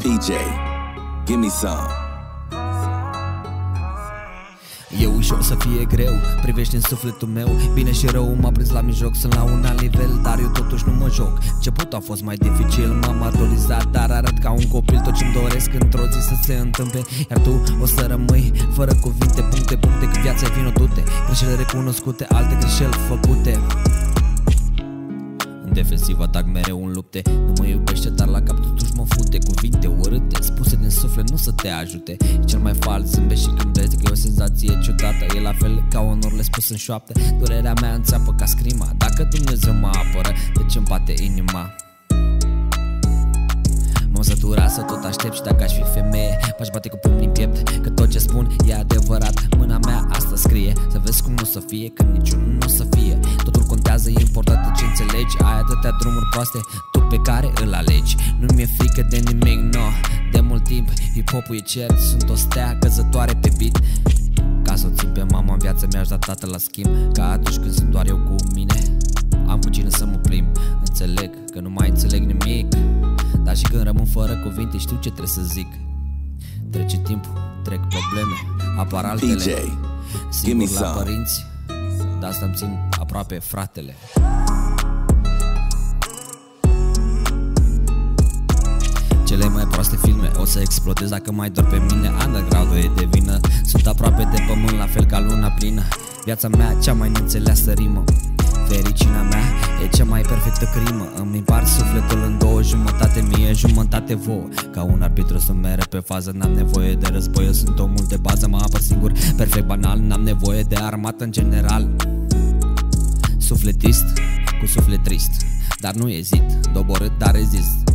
DJ, give me some. E ușor să fie greu, privești în sufletul meu. Bine și rău m-a prins la mijloc, sunt la un alt nivel, dar eu totuși nu mă joc. Începutul a fost mai dificil, m-am adolizat, dar arăt ca un copil tot ce-mi doresc într-o zi să se întâmple. Iar tu o să rămâi fără cuvinte, puncte, că viața e vinotute, greșeli recunoscute, alte greșeli făcute. În defensiv atac mereu în lupte. Nu mă iubește, dar la cap totuși mă fute. Cuvinte urâte, spuse din suflet, nu să te ajute. E cel mai fals, zâmbești și când vezi că e o senzație ciudată. E la fel ca onorurile spus în șoaptă. Durerea mea înțeapă ca scrima. Dacă Dumnezeu mă apără, de ce-mi bate inima? M-am săturat să tot aștept și dacă aș fi femeie m-aș bate cu pumnii în piept, că tot ce spun e adevărat. Mâna mea asta scrie, să vezi cum o să fie, când niciunul nu o să fie. Totul contează, e important ce înțelegi. Ai atâtea drumuri proaste, tu pe care îl alegi. Nu mi-e frică de nimic, no. De mult timp hip-hop-ul e cer, sunt o stea căzătoare pe beat. Ca să o țin pe mama în viață mi-aș da tatăl la schimb, ca atunci când sunt doar eu cu mine. Am cu cine să mă plimb, înțeleg că nu mai înțeleg nimic, dar și când rămân fără cuvinte știu ce trebuie să zic. Trece timpul, trec probleme, apar altele. DJ, give me Sigur la some. părinți, de asta îmi țin aproape fratele. Cele mai proaste filme o să explodez dacă mai dor pe mine. Underground-ul e de vină, sunt aproape de pământ la fel ca luna plină. Viața mea cea mai neînțeleasă rimă, fericirea mea e cea mai perfectă crimă. Îmi împart sufletul în două, jumătate mie, jumătate vouă. Ca un arbitru sunt mereu pe fază, n-am nevoie de război, eu sunt omul de bază. Mă apăr singur, perfect banal, n-am nevoie de armată în general. Sufletist cu suflet trist, dar nu ezit, doborât dar rezist.